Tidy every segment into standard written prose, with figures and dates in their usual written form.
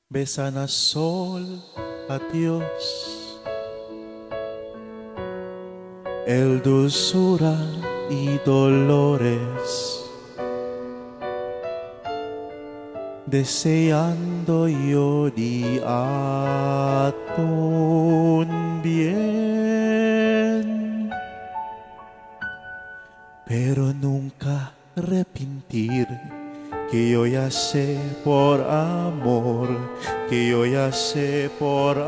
besan a sol, a Dios, el dulzura y dolores, deseando yo día un bien, pero nunca arrepentir, que yo ya sé por amor, que yo ya sé por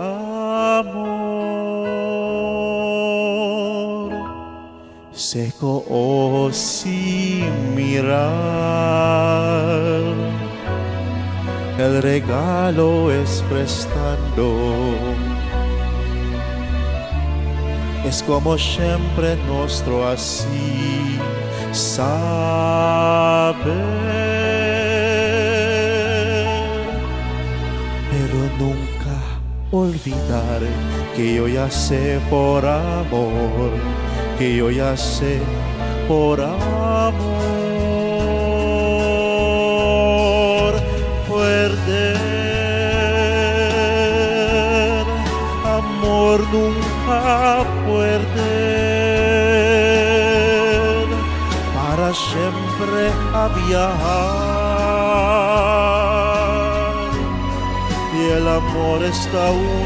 amor. Seco o sin mirar, el regalo es prestando. Es como siempre nuestro así saber. Nunca olvidar que yo ya sé por amor, que yo ya sé por amor. Perder, amor nunca perder, para siempre a viajar. El amor está un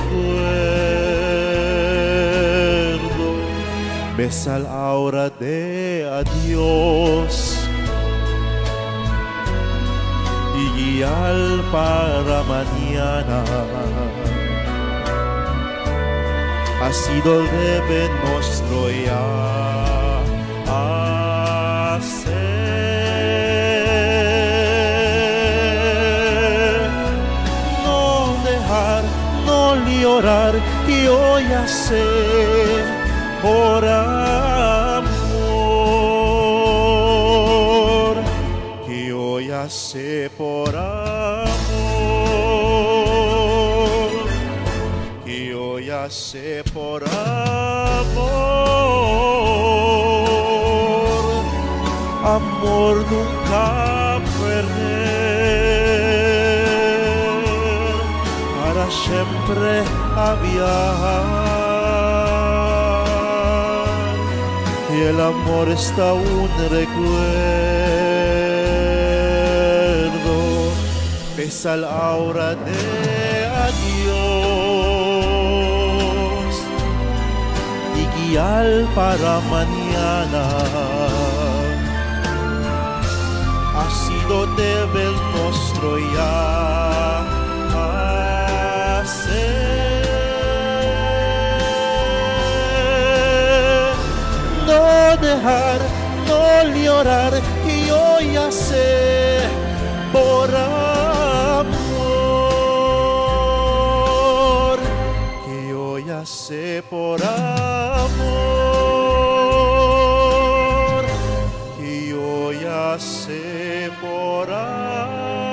recuerdo, besa la hora de adiós y guiar para mañana. Ha sido el debe nuestro ya hacer. Llorar, que yo ya sé por amor, que yo ya sé por amor, que yo ya sé por amor. Amor nunca perder, para siempre a viajar, y el amor está un recuerdo, besa la hora de adiós y guiar para mañana. Ha sido debe nuestro ya no dejar, no llorar, que yo ya sé por amor, que yo ya sé por amor, que yo ya sé por amor.